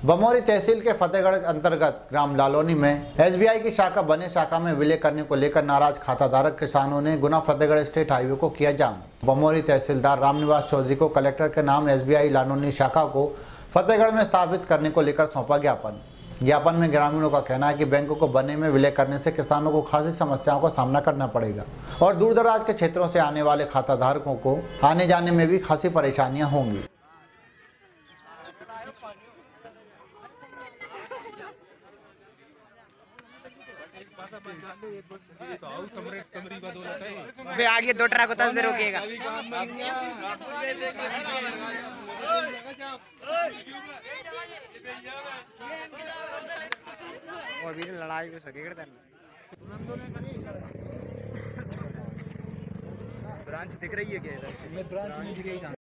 बमोरी तहसील के फतेहगढ़ अंतर्गत ग्राम लालोनी में एसबीआई की शाखा बने शाखा में विलय करने को लेकर नाराज खाताधारक किसानों ने गुना फतेहगढ़ स्टेट हाईवे को किया जाम। बमोरी तहसीलदार रामनिवास चौधरी को कलेक्टर के नाम एसबीआई लालोनी शाखा को फतेहगढ़ में स्थापित करने को लेकर सौंपा ज्ञापन में ग्रामीणों का कहना है कि बैंकों को बने में विलय करने से किसानों को खासी समस्याओं का सामना करना पड़ेगा और दूर दराज के क्षेत्रों से आने वाले खाताधारकों को आने जाने में भी खासी परेशानियां होंगी। आगे 2 ट्रक होता है रोकेगा। और भी लड़ाई हो सके ब्रांच दिख रही है क्या? ब्रांच